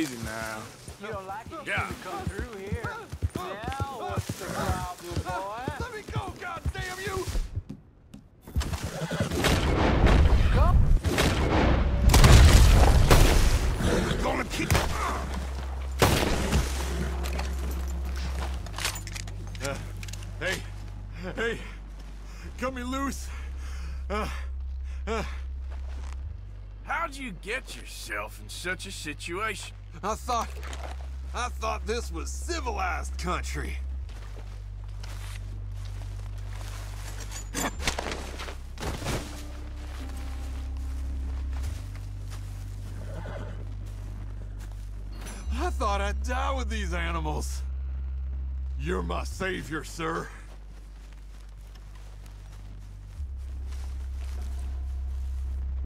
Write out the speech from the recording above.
Easy now. You don't like it? Yeah. You come through here. Now, what's the problem, boy? Let me go, goddamn you! Come. I'm gonna keep. Hey, cut me loose. How'd you get yourself in such a situation? I thought this was civilized country. I thought I'd die with these animals. You're my savior, sir.